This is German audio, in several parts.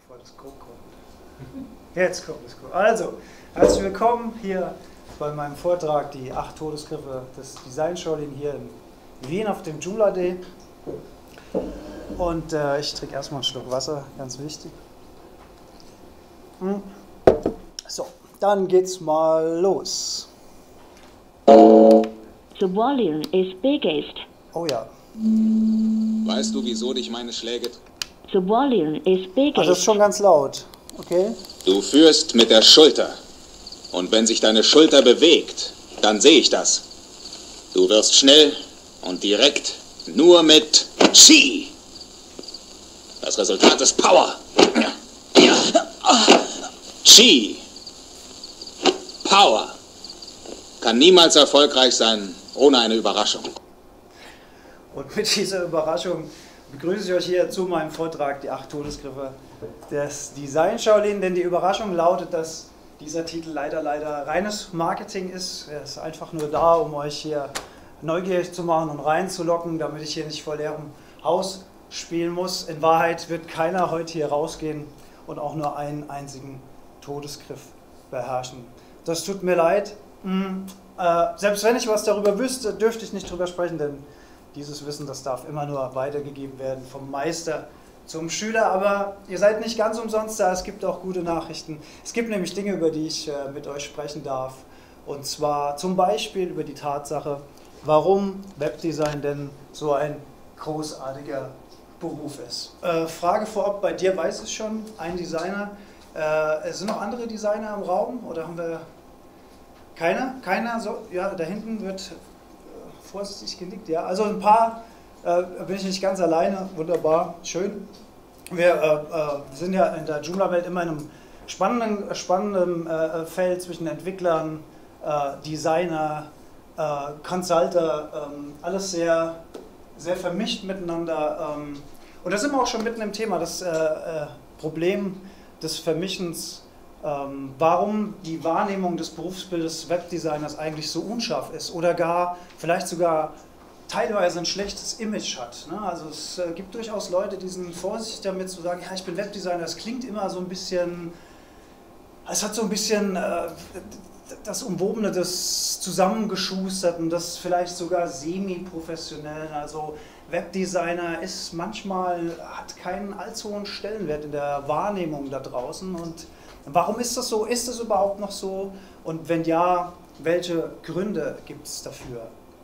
bevor das Go kommt. Jetzt kommt das Go. Also, herzlich willkommen hier bei meinem Vortrag, die 8 Todesgriffe des Design Shaolin hier in Wien auf dem Joomla Day. Und ich trinke erstmal einen Schluck Wasser, ganz wichtig. So, dann geht's mal los. The volume is biggest. Oh ja. Weißt du, wieso dich meine Schläge... The volume is biggest. Ach, das ist schon ganz laut. Okay. Du führst mit der Schulter. Und wenn sich deine Schulter bewegt, dann sehe ich das. Du wirst schnell und direkt nur mit Chi. Das Resultat ist Power. Chi. Power. Kann niemals erfolgreich sein ohne eine Überraschung. Und mit dieser Überraschung begrüße ich euch hier zu meinem Vortrag, die 8 Todesgriffe des Design Shaolin, denn die Überraschung lautet, dass dieser Titel leider reines Marketing ist. Er ist einfach nur da, um euch hier neugierig zu machen und reinzulocken, damit ich hier nicht vor leerem Haus spielen muss. In Wahrheit wird keiner heute hier rausgehen und auch nur einen einzigen Todesgriff beherrschen. Das tut mir leid. Selbst wenn ich was darüber wüsste, dürfte ich nicht drüber sprechen, denn dieses Wissen, das darf immer nur weitergegeben werden vom Meister zum Schüler. Aber ihr seid nicht ganz umsonst da, es gibt auch gute Nachrichten. Es gibt nämlich Dinge, über die ich mit euch sprechen darf. Und zwar zum Beispiel über die Tatsache, warum Webdesign denn so ein großartiger Beruf ist. Frage vorab, bei dir weiß es schon, ein Designer. Sind noch andere Designer im Raum oder haben wir keiner? Keiner? So, ja, da hinten wird vorsichtig genickt, ja. Also ein paar bin ich nicht ganz alleine, wunderbar, schön. Wir sind ja in der Joomla-Welt immer in einem spannenden Feld zwischen Entwicklern, Designer, Consulter, alles sehr vermischt miteinander. Und da sind wir auch schon mitten im Thema, das Problem des Vermischens, warum die Wahrnehmung des Berufsbildes Webdesigners eigentlich so unscharf ist oder vielleicht sogar teilweise ein schlechtes Image hat. Ne? Also es gibt durchaus Leute, die sind vorsichtig damit zu sagen, ja, ich bin Webdesigner, das klingt immer so ein bisschen, es hat so ein bisschen das Umwobene des Zusammengeschusterten, das vielleicht sogar semi-professionellen, also Webdesigner ist hat keinen allzu hohen Stellenwert in der Wahrnehmung da draußen. Und warum ist das so? Ist es überhaupt noch so? Und wenn ja, welche Gründe gibt es dafür?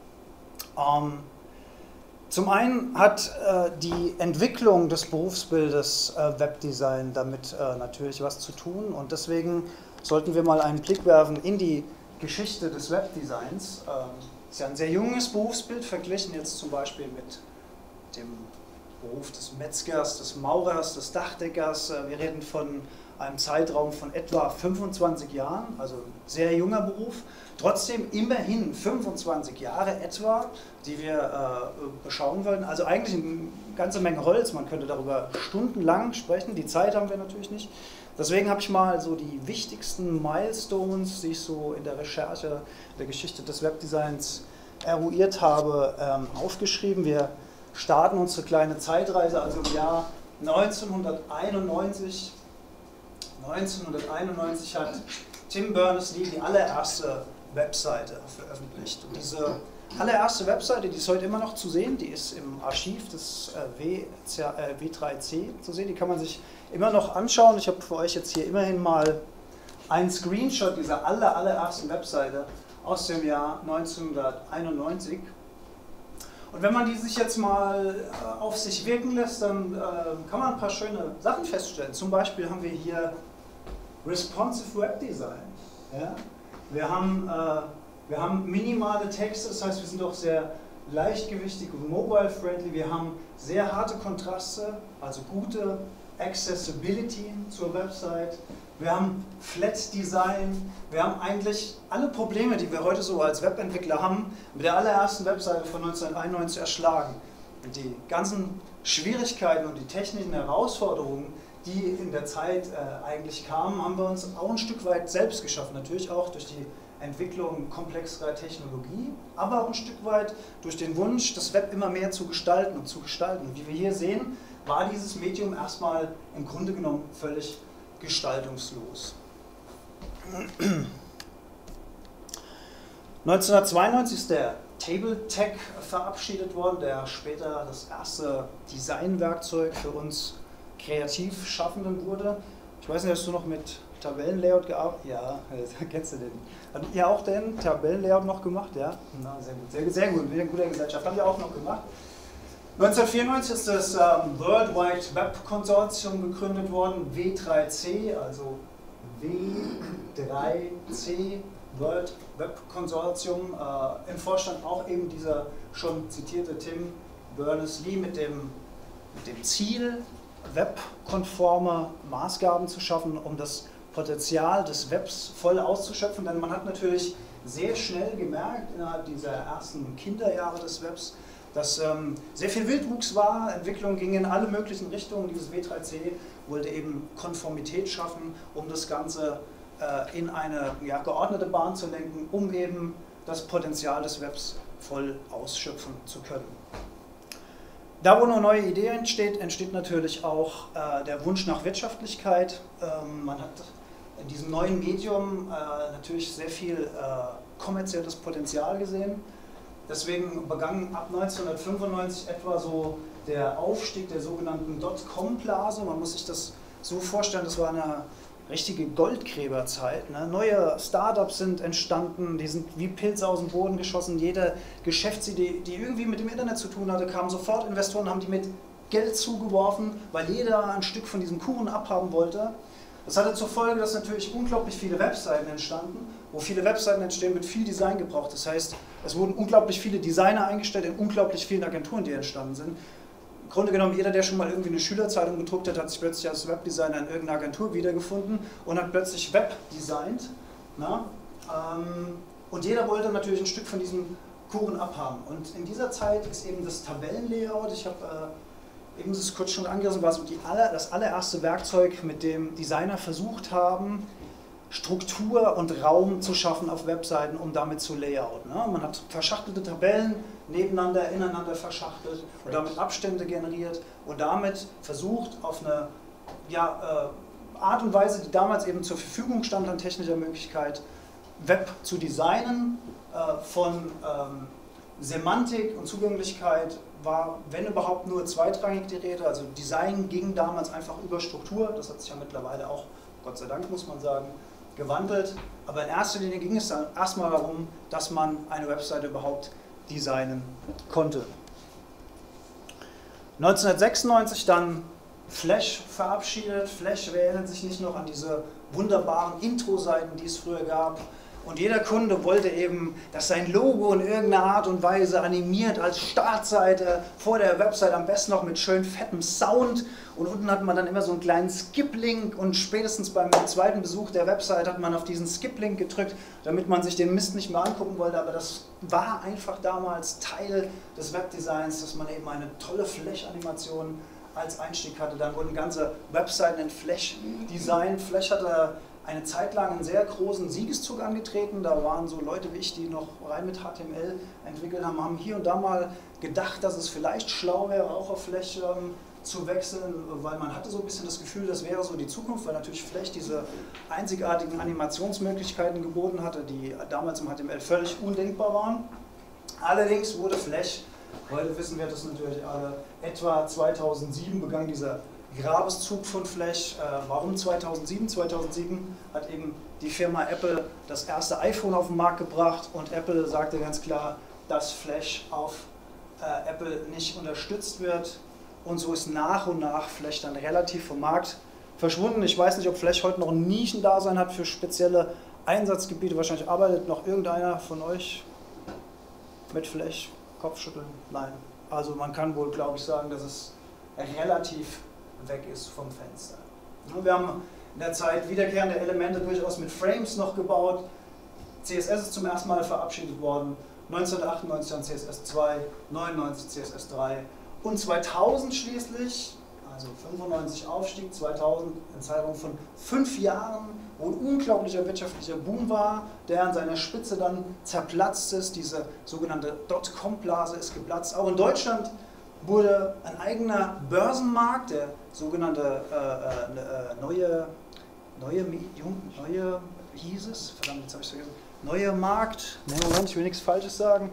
Zum einen hat die Entwicklung des Berufsbildes Webdesign damit natürlich was zu tun. Und deswegen sollten wir mal einen Blick werfen in die Geschichte des Webdesigns. Es ist ja ein sehr junges Berufsbild, verglichen jetzt zum Beispiel mit dem Beruf des Metzgers, des Maurers, des Dachdeckers. Wir reden von einem Zeitraum von etwa 25 Jahren, also ein sehr junger Beruf. Trotzdem immerhin 25 Jahre etwa, die wir beschauen wollen. Also eigentlich eine ganze Menge Holz, man könnte darüber stundenlang sprechen, die Zeit haben wir natürlich nicht. Deswegen habe ich mal so die wichtigsten Milestones, die ich so in der Recherche der Geschichte des Webdesigns eruiert habe, aufgeschrieben. Wir starten unsere kleine Zeitreise, also im Jahr 1991. 1991 hat Tim Berners-Lee die allererste Webseite veröffentlicht. Und diese allererste Webseite, die ist heute immer noch zu sehen, die ist im Archiv des W3C zu sehen, die kann man sich immer noch anschauen. Ich habe für euch jetzt hier immerhin mal einen Screenshot dieser allerersten Webseite aus dem Jahr 1991. Und wenn man die sich jetzt mal auf sich wirken lässt, dann kann man ein paar schöne Sachen feststellen. Zum Beispiel haben wir hier Responsive Web Design. Ja? Wir haben minimale Texte, das heißt, wir sind auch sehr leichtgewichtig und mobile-friendly. Wir haben sehr harte Kontraste, also gute Accessibility zur Website. Wir haben Flat Design. Wir haben eigentlich alle Probleme, die wir heute so als Webentwickler haben, mit der allerersten Webseite von 1991 erschlagen. Und die ganzen Schwierigkeiten und die technischen Herausforderungen, die in der Zeit eigentlich kamen, haben wir uns auch ein Stück weit selbst geschaffen. Natürlich auch durch die Entwicklung komplexerer Technologie, aber auch ein Stück weit durch den Wunsch, das Web immer mehr zu gestalten und zu gestalten. Wie wir hier sehen, war dieses Medium erstmal im Grunde genommen völlig gestaltungslos. 1992 ist der Table-Tech verabschiedet worden, der später das erste Designwerkzeug für uns Kreativschaffenden wurde. Ich weiß nicht, hast du noch mit Tabellenlayout gearbeitet? Ja, kennst du den? Habt ihr auch den Tabellenlayout noch gemacht? Ja, na, sehr gut, sehr gut, wieder in guter Gesellschaft. Haben wir auch noch gemacht. 1994 ist das World Wide Web Consortium gegründet worden, W3C, also W3C, World Web Consortium. Im Vorstand auch eben dieser schon zitierte Tim Berners-Lee mit dem Ziel, webkonforme Maßgaben zu schaffen, um das Potenzial des Webs voll auszuschöpfen. Denn man hat natürlich sehr schnell gemerkt, innerhalb dieser ersten Kinderjahre des Webs, dass sehr viel Wildwuchs war, Entwicklung ging in alle möglichen Richtungen. Dieses W3C wollte eben Konformität schaffen, um das Ganze in eine geordnete Bahn zu lenken, um eben das Potenzial des Webs voll ausschöpfen zu können. Da, wo eine neue Idee entsteht natürlich auch der Wunsch nach Wirtschaftlichkeit. Man hat in diesem neuen Medium natürlich sehr viel kommerzielles Potenzial gesehen. Deswegen begann ab 1995 etwa so der Aufstieg der sogenannten Dotcom-Blase. Man muss sich das so vorstellen, das war eine richtige Goldgräberzeit. Ne? Neue Startups sind entstanden, die sind wie Pilze aus dem Boden geschossen. Jede Geschäftsidee, die irgendwie mit dem Internet zu tun hatte, kamen sofort Investoren, haben die mit Geld zugeworfen, weil jeder ein Stück von diesem Kuchen abhaben wollte. Das hatte zur Folge, dass natürlich unglaublich viele Webseiten entstanden. Wo viele Webseiten entstehen, wird viel Design gebraucht. Das heißt, es wurden unglaublich viele Designer eingestellt in unglaublich vielen Agenturen, die entstanden sind. Im Grunde genommen, jeder, der schon mal irgendwie eine Schülerzeitung gedruckt hat, hat sich plötzlich als Webdesigner in irgendeiner Agentur wiedergefunden und hat plötzlich Web designt. Und jeder wollte natürlich ein Stück von diesem Kuchen abhaben. Und in dieser Zeit ist eben das Tabellenlayout, ich habe eben das kurz schon angerissen, war so das allererste Werkzeug, mit dem Designer versucht haben, Struktur und Raum zu schaffen auf Webseiten, um damit zu layouten. Ne? Man hat verschachtelte Tabellen nebeneinander, ineinander verschachtelt und damit Abstände generiert und damit versucht, auf eine Art und Weise, die damals eben zur Verfügung stand an technischer Möglichkeit, Web zu designen. Von Semantik und Zugänglichkeit war, wenn überhaupt, nur zweitrangig die Rede. Also Design ging damals einfach über Struktur, das hat sich ja mittlerweile auch, Gott sei Dank muss man sagen, gewandelt. Aber in erster Linie ging es dann erstmal darum, dass man eine Webseite überhaupt designen konnte. 1996 dann Flash verabschiedet. Flash, wer erinnert sich nicht noch an diese wunderbaren Intro-Seiten, die es früher gab? Und jeder Kunde wollte eben, dass sein Logo in irgendeiner Art und Weise animiert als Startseite vor der Website, am besten noch mit schön fettem Sound. Und unten hat man dann immer so einen kleinen Skip-Link und spätestens beim zweiten Besuch der Website hat man auf diesen Skip-Link gedrückt, damit man sich den Mist nicht mehr angucken wollte. Aber das war einfach damals Teil des Webdesigns, dass man eben eine tolle Flash-Animation als Einstieg hatte. Dann wurden ganze Webseiten in Flash designt. Flash hatte eine Zeit lang einen sehr großen Siegeszug angetreten. Da waren so Leute wie ich, die noch rein mit HTML entwickelt haben, haben hier und da mal gedacht, dass es vielleicht schlau wäre, auch auf Flash zu wechseln, weil man hatte so ein bisschen das Gefühl, das wäre so die Zukunft, weil natürlich Flash diese einzigartigen Animationsmöglichkeiten geboten hatte, die damals im HTML völlig undenkbar waren. Allerdings wurde Flash, heute wissen wir das natürlich alle, etwa 2007 begann dieser Grabeszug von Flash. Warum 2007? 2007 hat eben die Firma Apple das erste iPhone auf den Markt gebracht und Apple sagte ganz klar, dass Flash auf Apple nicht unterstützt wird. Und so ist nach und nach Flash dann relativ vom Markt verschwunden. Ich weiß nicht, ob Flash heute noch ein Nischendasein hat für spezielle Einsatzgebiete. Wahrscheinlich arbeitet noch irgendeiner von euch mit Flash. Kopfschütteln? Nein. Also man kann wohl, glaube ich, sagen, dass es relativ weg ist vom Fenster. Wir haben in der Zeit wiederkehrende Elemente durchaus mit Frames noch gebaut. CSS ist zum ersten Mal verabschiedet worden. 1998 dann CSS 2, 99 CSS 3 und 2000 schließlich, also 95 Aufstieg, 2000 in Zeitraum von 5 Jahren, wo ein unglaublicher wirtschaftlicher Boom war, der an seiner Spitze dann zerplatzt ist. Diese sogenannte Dotcom-Blase ist geplatzt. Auch in Deutschland wurde ein eigener Börsenmarkt, der sogenannte wie hieß es? Verdammt, jetzt habe ich es vergessen. Neue Markt, Moment, ich will nichts Falsches sagen.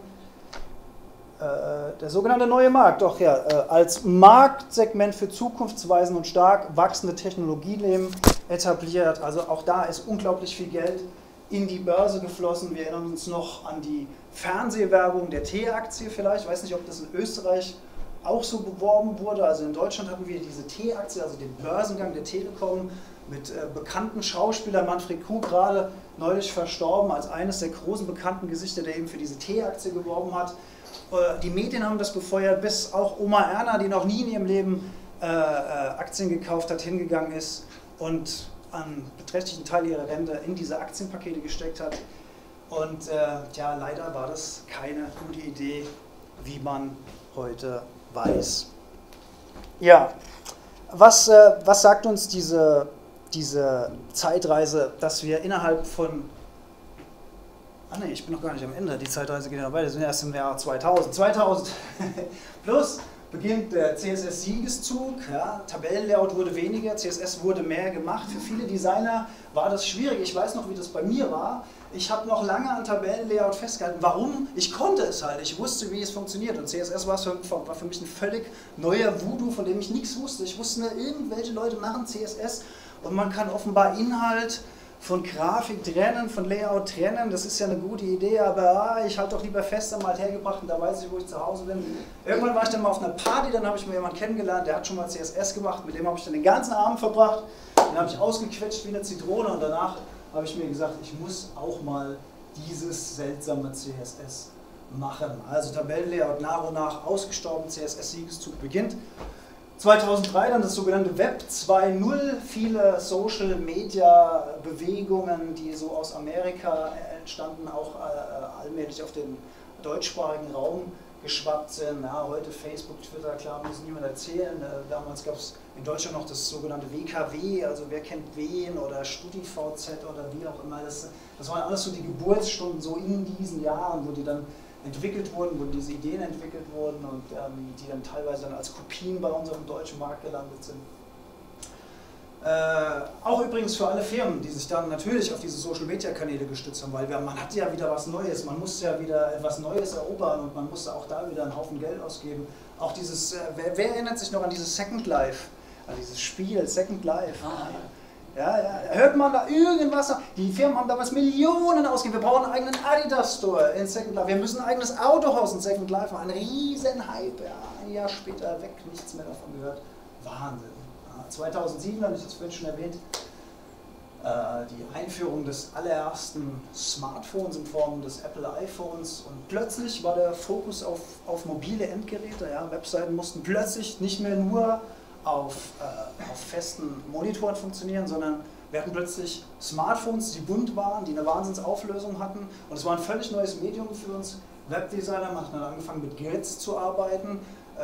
Der sogenannte neue Markt, doch ja, als Marktsegment für zukunftsweisende und stark wachsende Technologieunternehmen etabliert. Also auch da ist unglaublich viel Geld in die Börse geflossen. Wir erinnern uns noch an die Fernsehwerbung der T-Aktie vielleicht. Ich weiß nicht, ob das in Österreich auch so beworben wurde. Also in Deutschland hatten wir diese T-Aktie, also den Börsengang der Telekom mit bekannten Schauspielern. Manfred Krug, gerade neulich verstorben, als eines der großen bekannten Gesichter, der eben für diese T-Aktie geworben hat. Die Medien haben das befeuert, bis auch Oma Erna, die noch nie in ihrem Leben Aktien gekauft hat, hingegangen ist und einen beträchtlichen Teil ihrer Rente in diese Aktienpakete gesteckt hat. Und ja, leider war das keine gute Idee, wie man heute weiß. Ja, was sagt uns diese Zeitreise, dass wir innerhalb von... Ah ne, ich bin noch gar nicht am Ende, die Zeitreise geht ja noch weiter, wir sind erst im Jahr 2000. 2000 plus beginnt der CSS-Siegeszug, ja, Tabellenlayout wurde weniger, CSS wurde mehr gemacht. Für viele Designer war das schwierig, ich weiß noch, wie das bei mir war. Ich habe noch lange an Tabellenlayout festgehalten. Warum? Ich konnte es halt, ich wusste, wie es funktioniert. Und CSS war für mich ein völlig neuer Voodoo, von dem ich nichts wusste. Ich wusste nur, irgendwelche Leute machen CSS und man kann offenbar Inhalt von Grafik trennen, von Layout trennen, das ist ja eine gute Idee, aber ich halte doch lieber fest am Althergebrachten, da weiß ich, wo ich zu Hause bin. Irgendwann war ich dann mal auf einer Party, dann habe ich mir jemanden kennengelernt, der hat schon mal CSS gemacht, mit dem habe ich dann den ganzen Abend verbracht, den habe ich ausgequetscht wie eine Zitrone und danach habe ich mir gesagt, ich muss auch mal dieses seltsame CSS machen. Also Tabellenlayout nach und nach ausgestorben, CSS-Siegeszug beginnt. 2003 dann das sogenannte Web 2.0, viele Social-Media-Bewegungen, die so aus Amerika entstanden, auch allmählich auf den deutschsprachigen Raum geschwappt sind. Ja, heute Facebook, Twitter, klar, muss niemand erzählen. Damals gab es in Deutschland noch das sogenannte WKW, also wer kennt wen, oder StudiVZ oder wie auch immer. Das waren alles so die Geburtsstunden, so in diesen Jahren, wo die dann entwickelt wurden, wo diese Ideen entwickelt wurden und die dann teilweise dann als Kopien bei uns auf dem deutschen Markt gelandet sind. Auch übrigens für alle Firmen, die sich dann natürlich auf diese Social-Media-Kanäle gestützt haben, weil man hatte ja wieder was Neues, man musste ja wieder etwas Neues erobern und man musste auch da wieder einen Haufen Geld ausgeben. Auch dieses, wer erinnert sich noch an dieses Second Life, an dieses Spiel Second Life? Ja, hört man da irgendwas? Die Firmen haben damals Millionen ausgegeben. Wir brauchen einen eigenen Adidas-Store in Second Life. Wir müssen ein eigenes Autohaus in Second Life machen. Ein riesen Hype. Ja, ein Jahr später weg, nichts mehr davon gehört. Wahnsinn. Ja, 2007, habe ich das vorhin schon erwähnt, die Einführung des allerersten Smartphones in Form des Apple iPhones. Und plötzlich war der Fokus auf mobile Endgeräte. Ja, Webseiten mussten plötzlich nicht mehr nur auf festen Monitoren funktionieren, sondern wir hatten plötzlich Smartphones, die bunt waren, die eine Wahnsinnsauflösung hatten und es war ein völlig neues Medium für uns Webdesigner. Man hat dann angefangen mit Grids zu arbeiten.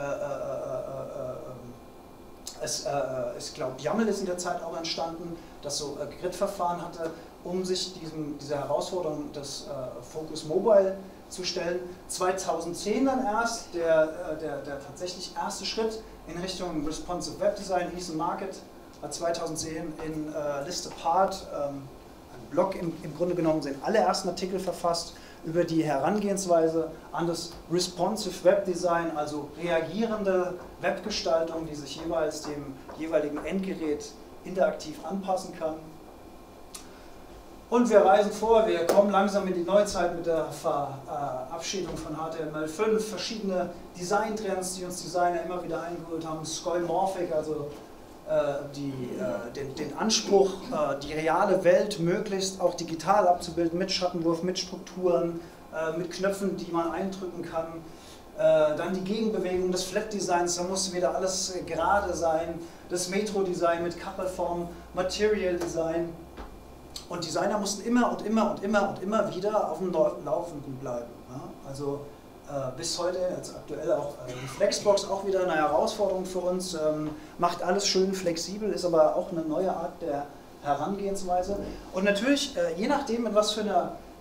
Ich glaube, YAML ist in der Zeit auch entstanden, das so Grid-Verfahren hatte, um sich dieser Herausforderung des Focus Mobile zu stellen. 2010 dann erst der tatsächlich erste Schritt in Richtung Responsive Web Design. Ethan Market hat 2010 in List Apart, einem Blog im Grunde genommen, den allerersten Artikel verfasst über die Herangehensweise an das Responsive Web Design, also reagierende Webgestaltung, die sich jeweils dem jeweiligen Endgerät interaktiv anpassen kann. Und wir reisen vor, wir kommen langsam in die Neuzeit mit der Verabschiedung von HTML5, verschiedene Designtrends, die uns Designer immer wieder eingeholt haben, Skeuomorphic, also den Anspruch, die reale Welt möglichst auch digital abzubilden, mit Schattenwurf, mit Strukturen, mit Knöpfen, die man eindrücken kann. Dann die Gegenbewegung des Flat Designs, da musste wieder alles gerade sein, das Metro Design mit Kappelform, Material Design. Und Designer mussten immer und immer und immer und immer wieder auf dem Laufenden bleiben. Ja? Also bis heute, jetzt aktuell auch die Flexbox, auch wieder eine Herausforderung für uns, macht alles schön flexibel, ist aber auch eine neue Art der Herangehensweise. Und natürlich, je nachdem, in was für einer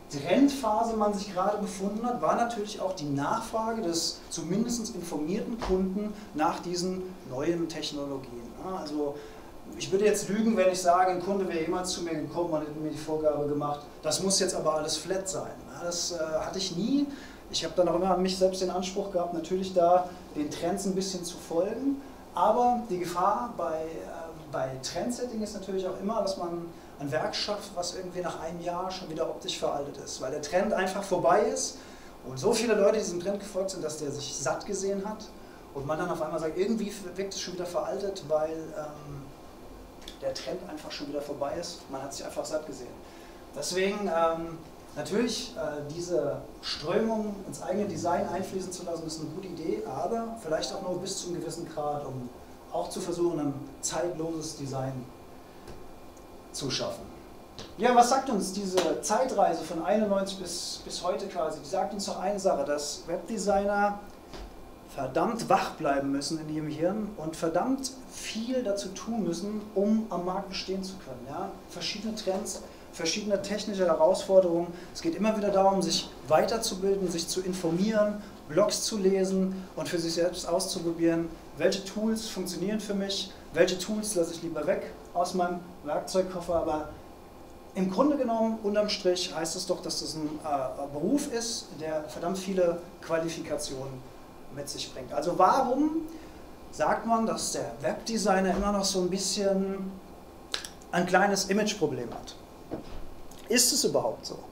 Trendphase man sich gerade befunden hat, war natürlich auch die Nachfrage des zumindest informierten Kunden nach diesen neuen Technologien. Also ich würde jetzt lügen, wenn ich sage, ein Kunde wäre jemals zu mir gekommen und hätte mir die Vorgabe gemacht, das muss jetzt aber alles flat sein. Das hatte ich nie. Ich habe dann auch immer an mich selbst den Anspruch gehabt, natürlich da den Trends ein bisschen zu folgen. Aber die Gefahr bei Trendsetting ist natürlich auch immer, dass man ein Werk schafft, was irgendwie nach einem Jahr schon wieder optisch veraltet ist, weil der Trend einfach vorbei ist und so viele Leute diesem Trend gefolgt sind, dass der sich satt gesehen hat und man dann auf einmal sagt, irgendwie wirkt es schon wieder veraltet, weil der Trend einfach schon wieder vorbei ist, man hat sich einfach satt gesehen. Deswegen natürlich diese Strömung ins eigene Design einfließen zu lassen, ist eine gute Idee, aber vielleicht auch nur bis zu einem gewissen Grad, um auch zu versuchen, ein zeitloses Design zu schaffen. Ja, was sagt uns diese Zeitreise von 91 bis heute quasi? Die sagt uns doch eine Sache, dass Webdesigner verdammt wach bleiben müssen in ihrem Hirn und verdammt viel dazu tun müssen, um am Markt bestehen zu können. Ja? Verschiedene Trends, verschiedene technische Herausforderungen. Es geht immer wieder darum, sich weiterzubilden, sich zu informieren, Blogs zu lesen und für sich selbst auszuprobieren, welche Tools funktionieren für mich, welche Tools lasse ich lieber weg aus meinem Werkzeugkoffer. Aber im Grunde genommen, unterm Strich, heißt es doch, dass das ein Beruf ist, der verdammt viele Qualifikationen mit sich bringt. Also warum sagt man, dass der Webdesigner immer noch so ein bisschen ein kleines Imageproblem hat? Ist es überhaupt so?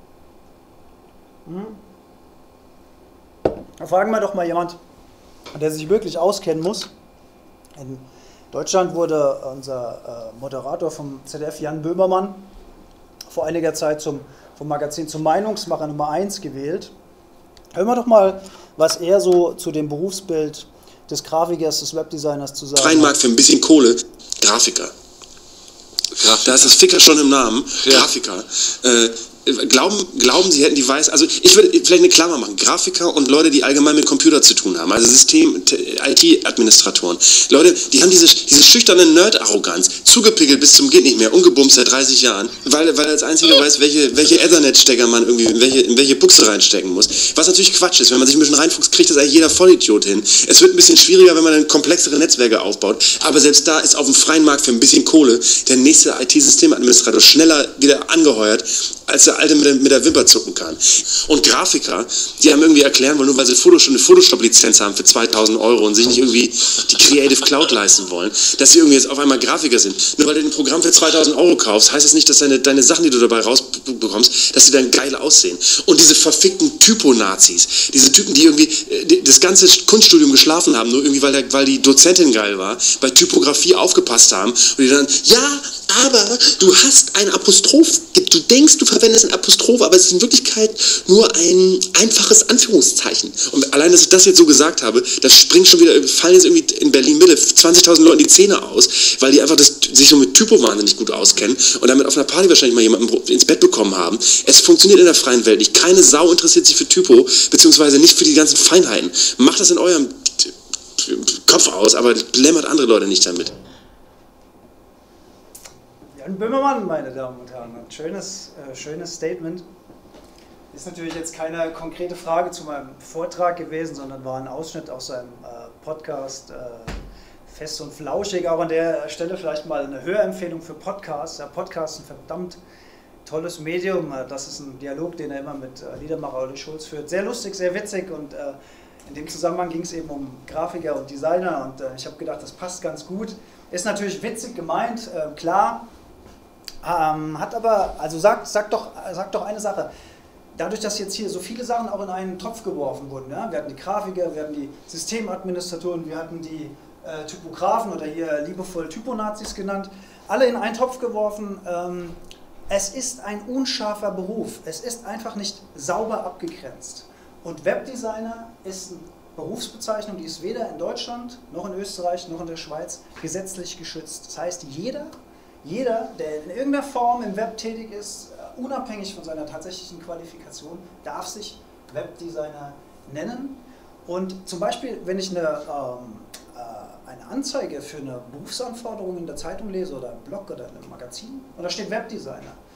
Da fragen wir doch mal jemand, der sich wirklich auskennen muss. In Deutschland wurde unser Moderator vom ZDF, Jan Böhmermann, vor einiger Zeit vom Magazin zum Meinungsmacher Nummer 1 gewählt. Hören wir doch mal, was er so zu dem Berufsbild des Grafikers, des Webdesigners zu sagen hat. Freien Markt für ein bisschen Kohle, Grafiker. Da ist das Ficker schon im Namen, ja. Grafiker. Glauben Sie hätten die Weiß, also ich würde vielleicht eine Klammer machen, Grafiker und Leute, die allgemein mit Computer zu tun haben, also IT-Administratoren. Leute, die haben diese schüchterne Nerd-Arroganz, zugepickelt bis zum geht nicht mehr, ungebumst seit 30 Jahren, weil er als einziger weiß, welche Ethernet-Stecker man irgendwie in welche Buchse reinstecken muss. Was natürlich Quatsch ist, wenn man sich ein bisschen reinfuchst, kriegt das eigentlich jeder Vollidiot hin. Es wird ein bisschen schwieriger, wenn man dann komplexere Netzwerke aufbaut, aber selbst da ist auf dem freien Markt für ein bisschen Kohle der nächste IT-Systemadministrator schneller wieder angeheuert, als der Alte mit der Wimper zucken kann. Und Grafiker, die haben irgendwie erklären wollen, nur weil sie eine Photoshop-Lizenz haben für 2.000 € und sich nicht irgendwie die Creative Cloud leisten wollen, dass sie irgendwie jetzt auf einmal Grafiker sind. Nur weil du ein Programm für 2.000 € kaufst, heißt es nicht, dass deine Sachen, die du dabei rausbekommst, dass sie dann geil aussehen. Und diese verfickten Typo-Nazis, diese Typen, die irgendwie das ganze Kunststudium geschlafen haben, nur irgendwie, weil die Dozentin geil war, bei Typografie aufgepasst haben und die dann, ja, aber du hast ein Apostroph, du denkst, du verwendest ein Apostroph, aber es ist in Wirklichkeit nur ein einfaches Anführungszeichen. Und allein, dass ich das jetzt so gesagt habe, das springt schon wieder, fallen jetzt irgendwie in Berlin-Mitte 20.000 Leuten die Zähne aus, weil die einfach sich so mit Typo wahnsinnig gut auskennen und damit auf einer Party wahrscheinlich mal jemanden ins Bett bekommen haben. Es funktioniert in der freien Welt nicht. Keine Sau interessiert sich für Typo, beziehungsweise nicht für die ganzen Feinheiten. Macht das in eurem Kopf aus, aber blämmert andere Leute nicht damit. Jan Böhmermann, meine Damen und Herren, ein schönes Statement. Ist natürlich jetzt keine konkrete Frage zu meinem Vortrag gewesen, sondern war ein Ausschnitt aus seinem Podcast Fest und Flauschig. Auch an der Stelle vielleicht mal eine Hörempfehlung für Podcasts. Der Podcast ist ein verdammt tolles Medium. Das ist ein Dialog, den er immer mit Liedermacher Olli Schulz führt. Sehr lustig, sehr witzig und in dem Zusammenhang ging es eben um Grafiker und Designer und ich habe gedacht, das passt ganz gut. Ist natürlich witzig gemeint, klar. Hat aber, also sagt doch eine Sache, dadurch, dass jetzt hier so viele Sachen auch in einen Topf geworfen wurden, ja? Wir hatten die Grafiker, wir hatten die Systemadministratoren, wir hatten die Typografen oder hier liebevoll Typonazis genannt, alle in einen Topf geworfen. Es ist ein unscharfer Beruf, es ist einfach nicht sauber abgegrenzt. Und Webdesigner ist eine Berufsbezeichnung, die ist weder in Deutschland, noch in Österreich, noch in der Schweiz gesetzlich geschützt. Das heißt, jeder, der in irgendeiner Form im Web tätig ist, unabhängig von seiner tatsächlichen Qualifikation, darf sich Webdesigner nennen. Und zum Beispiel, wenn ich eine Anzeige für eine Berufsanforderung in der Zeitung lese oder im Blog oder in einem Magazin und da steht Webdesigner,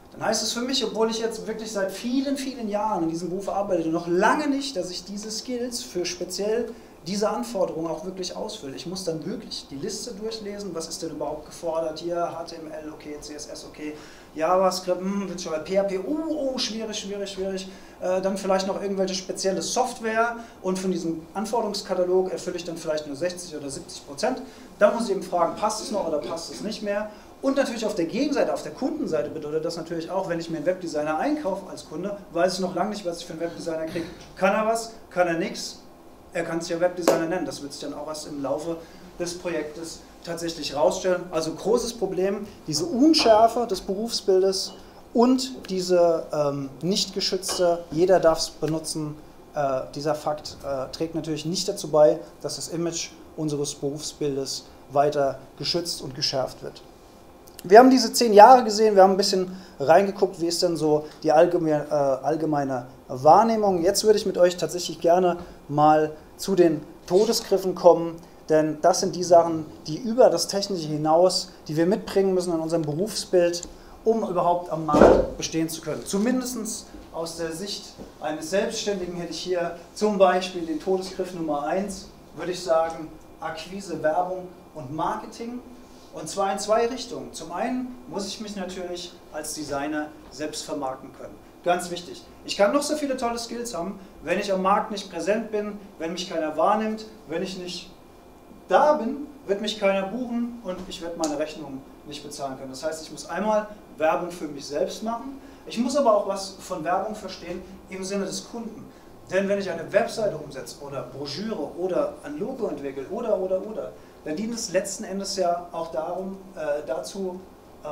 dann heißt es für mich, obwohl ich jetzt wirklich seit vielen, vielen Jahren in diesem Beruf arbeite, noch lange nicht, dass ich diese Skills für speziell diese Anforderungen auch wirklich ausfülle. Ich muss dann wirklich die Liste durchlesen, was ist denn überhaupt gefordert hier, HTML, okay, CSS, okay, JavaScript, PHP, schwierig, dann vielleicht noch irgendwelche spezielle Software und von diesem Anforderungskatalog erfülle ich dann vielleicht nur 60 oder 70%. Da muss ich eben fragen, passt es noch oder passt es nicht mehr? Und natürlich auf der Gegenseite, auf der Kundenseite bedeutet das natürlich auch, wenn ich mir einen Webdesigner einkaufe als Kunde, weiß ich noch lange nicht, was ich für einen Webdesigner kriege. Kann er was, kann er nichts? Er kann sich ja Webdesigner nennen, das wird sich dann auch erst im Laufe des Projektes tatsächlich rausstellen. Also großes Problem, diese Unschärfe des Berufsbildes und diese nicht geschützte, jeder darf es benutzen, dieser Fakt trägt natürlich nicht dazu bei, dass das Image unseres Berufsbildes weiter geschützt und geschärft wird. Wir haben diese 10 Jahre gesehen, wir haben ein bisschen reingeguckt, wie ist denn so die allgemeine Wahrnehmung. Jetzt würde ich mit euch tatsächlich gerne mal zu den Todesgriffen kommen, denn das sind die Sachen, die über das Technische hinaus, die wir mitbringen müssen in unserem Berufsbild, um überhaupt am Markt bestehen zu können. Zumindest aus der Sicht eines Selbstständigen hätte ich hier zum Beispiel den Todesgriff Nummer 1, würde ich sagen, Akquise, Werbung und Marketing. Und zwar in 2 Richtungen. Zum einen muss ich mich natürlich als Designer selbst vermarkten können. Ganz wichtig. Ich kann noch so viele tolle Skills haben, wenn ich am Markt nicht präsent bin, wenn mich keiner wahrnimmt, wenn ich nicht da bin, wird mich keiner buchen und ich werde meine Rechnung nicht bezahlen können. Das heißt, ich muss einmal Werbung für mich selbst machen. Ich muss aber auch was von Werbung verstehen im Sinne des Kunden. Denn wenn ich eine Webseite umsetze oder Broschüre oder ein Logo entwickle oder, dann dient es letzten Endes ja auch dazu,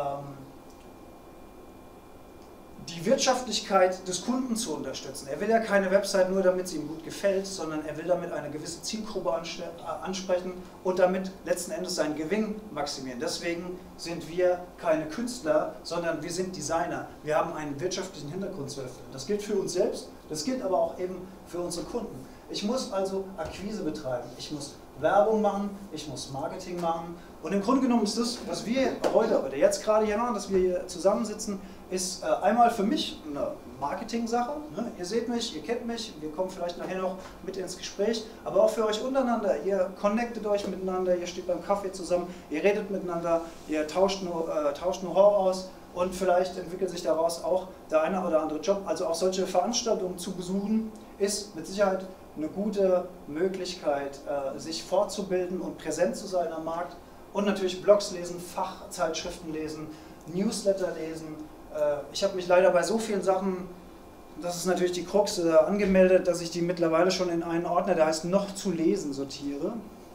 die Wirtschaftlichkeit des Kunden zu unterstützen. Er will ja keine Website nur, damit sie ihm gut gefällt, sondern er will damit eine gewisse Zielgruppe ansprechen und damit letzten Endes seinen Gewinn maximieren. Deswegen sind wir keine Künstler, sondern wir sind Designer. Wir haben einen wirtschaftlichen Hintergrund zu erfüllen. Das gilt für uns selbst, das gilt aber auch eben für unsere Kunden. Ich muss also Akquise betreiben, ich muss Werbung machen, ich muss Marketing machen und im Grunde genommen ist das, was wir heute oder jetzt gerade hier machen, dass wir hier zusammensitzen, ist einmal für mich eine Marketing-Sache. Ne? Ihr seht mich, ihr kennt mich, wir kommen vielleicht nachher noch mit ins Gespräch, aber auch für euch untereinander. Ihr connectet euch miteinander, ihr steht beim Kaffee zusammen, ihr redet miteinander, ihr tauscht Know-how aus und vielleicht entwickelt sich daraus auch der eine oder andere Job. Also auch solche Veranstaltungen zu besuchen, ist mit Sicherheit eine gute Möglichkeit, sich fortzubilden und präsent zu sein am Markt und natürlich Blogs lesen, Fachzeitschriften lesen, Newsletter lesen. Ich habe mich leider bei so vielen Sachen, das ist natürlich die Krux, angemeldet, dass ich die mittlerweile schon in einen Ordner, der heißt noch zu lesen, sortiere.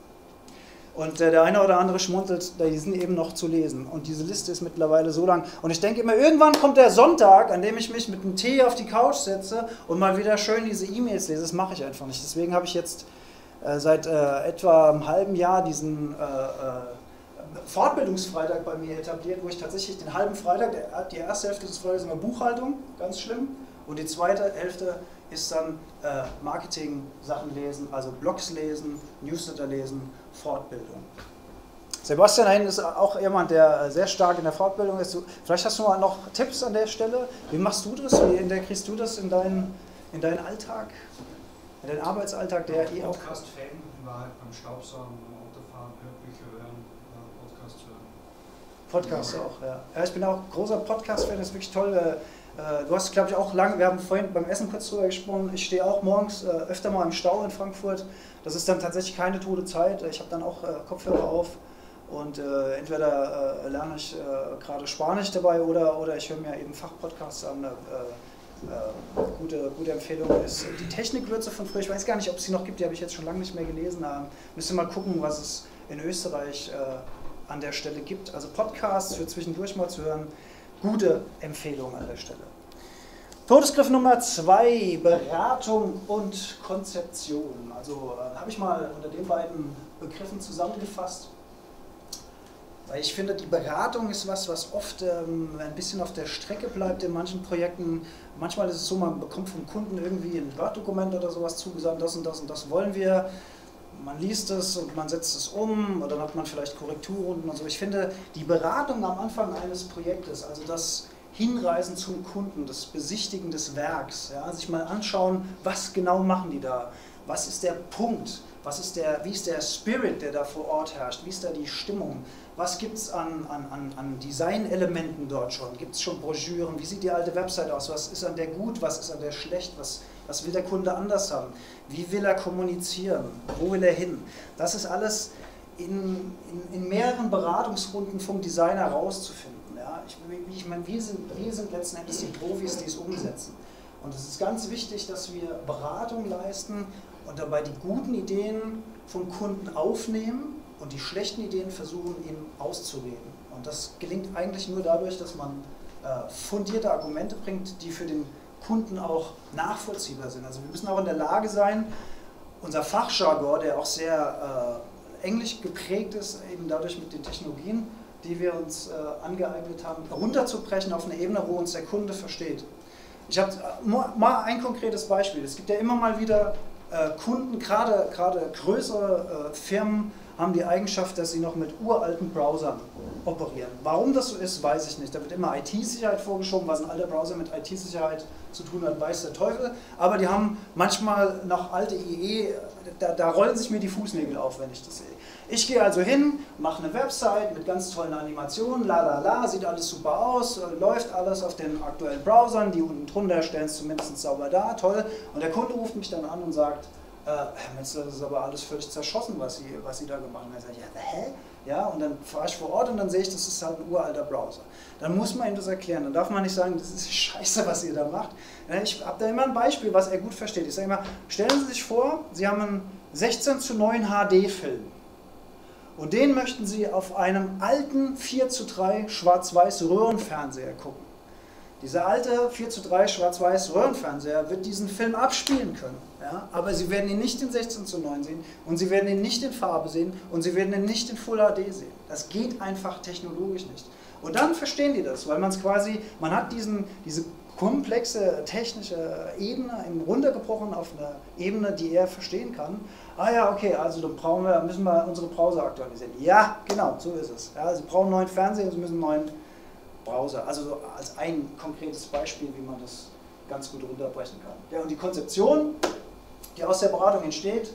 Und der eine oder andere schmunzelt, die sind eben noch zu lesen. Und diese Liste ist mittlerweile so lang. Und ich denke immer, irgendwann kommt der Sonntag, an dem ich mich mit einem Tee auf die Couch setze und mal wieder schön diese E-Mails lese. Das mache ich einfach nicht. Deswegen habe ich jetzt seit etwa einem halben Jahr diesen Fortbildungsfreitag bei mir etabliert, wo ich tatsächlich den halben Freitag, die erste Hälfte des Freitags ist immer Buchhaltung, ganz schlimm. Und die zweite Hälfte ist dann Marketing-Sachen lesen, also Blogs lesen, Newsletter lesen, Fortbildung. Sebastian da hinten ist auch jemand, der sehr stark in der Fortbildung ist. Vielleicht hast du mal noch Tipps an der Stelle. Wie machst du das? Wie integrierst du das in deinen Alltag, in deinen Arbeitsalltag, der eh auch... Podcast-Fan, war halt beim Staubsaugen, beim Autofahren, Hörbücher hören, Podcasts hören. Podcast auch, ja. Ja, ich bin auch großer Podcast-Fan, das ist wirklich toll. Du hast, glaube ich, auch lange, wir haben vorhin beim Essen kurz drüber gesprochen, ich stehe auch morgens öfter mal im Stau in Frankfurt. Das ist dann tatsächlich keine tote Zeit. Ich habe dann auch Kopfhörer auf und entweder lerne ich gerade Spanisch dabei oder ich höre mir eben Fachpodcasts an. Gute Empfehlung ist die Technikwürze von früher. Ich weiß gar nicht, ob es sie noch gibt, die habe ich jetzt schon lange nicht mehr gelesen. Müsste mal gucken, was es in Österreich an der Stelle gibt. Also Podcasts für zwischendurch mal zu hören. Gute Empfehlung an der Stelle. Todesgriff Nummer 2, Beratung und Konzeption. Also habe ich mal unter den beiden Begriffen zusammengefasst. Weil ich finde, die Beratung ist was oft ein bisschen auf der Strecke bleibt in manchen Projekten. Manchmal ist es so, man bekommt vom Kunden irgendwie ein Word-Dokument oder sowas zugesandt, das und das und das wollen wir. Man liest es und man setzt es um oder dann hat man vielleicht Korrekturrunden und so. Ich finde, die Beratung am Anfang eines Projektes, also das Hinreisen zum Kunden, das Besichtigen des Werks, ja, sich mal anschauen, was genau machen die da, was ist der Punkt, wie ist der Spirit, der da vor Ort herrscht, wie ist da die Stimmung, was gibt es an Designelementen dort schon, gibt es schon Broschüren, wie sieht die alte Website aus, was ist an der gut, was ist an der schlecht, was will der Kunde anders haben, wie will er kommunizieren, wo will er hin, das ist alles in mehreren Beratungsrunden vom Designer rauszufinden. Ja? Ich meine, wir sind letzten Endes die Profis, die es umsetzen. Und es ist ganz wichtig, dass wir Beratung leisten und dabei die guten Ideen vom Kunden aufnehmen und die schlechten Ideen versuchen, ihm auszureden. Und das gelingt eigentlich nur dadurch, dass man fundierte Argumente bringt, die für den Kunden auch nachvollziehbar sind. Also wir müssen auch in der Lage sein, unser Fachjargon, der auch sehr englisch geprägt ist, eben dadurch mit den Technologien, die wir uns angeeignet haben, runterzubrechen auf eine Ebene, wo uns der Kunde versteht. Ich habe mal ein konkretes Beispiel. Es gibt ja immer mal wieder Kunden, gerade größere Firmen, haben die Eigenschaft, dass sie noch mit uralten Browsern operieren. Warum das so ist, weiß ich nicht. Da wird immer IT-Sicherheit vorgeschoben, was ein alter Browser mit IT-Sicherheit zu tun hat, weiß der Teufel. Aber die haben manchmal noch alte IE, da rollen sich mir die Fußnägel auf, wenn ich das sehe. Ich gehe also hin, mache eine Website mit ganz tollen Animationen, sieht alles super aus, läuft alles auf den aktuellen Browsern, die unten drunter stellen es zumindest sauber da, toll. Und der Kunde ruft mich dann an und sagt, Herr Metzler, das ist aber alles völlig zerschossen, was Sie da gemacht haben. Ich sage, ja, hä? Ja, und dann fahre ich vor Ort und dann sehe ich, das ist halt ein uralter Browser. Dann muss man ihm das erklären. Dann darf man nicht sagen, das ist scheiße, was ihr da macht. Ich habe da immer ein Beispiel, was er gut versteht. Ich sage immer, stellen Sie sich vor, Sie haben einen 16:9 HD-Film. Und den möchten Sie auf einem alten 4:3 schwarz-weiß Röhrenfernseher gucken. Dieser alte 4:3 schwarz-weiß Röhrenfernseher wird diesen Film abspielen können. Ja? Aber Sie werden ihn nicht in 16:9 sehen und Sie werden ihn nicht in Farbe sehen und Sie werden ihn nicht in Full HD sehen. Das geht einfach technologisch nicht. Und dann verstehen die das, weil man hat diese komplexe technische Ebene runtergebrochen auf eine Ebene, die er verstehen kann. Ah ja, okay, also dann müssen wir unsere Browser aktualisieren. Ja, genau, so ist es. Ja, Sie brauchen einen neuen Fernseher, Sie müssen einen neuen Browser. Also so als ein konkretes Beispiel, wie man das ganz gut runterbrechen kann. Ja, und die Konzeption, die aus der Beratung entsteht,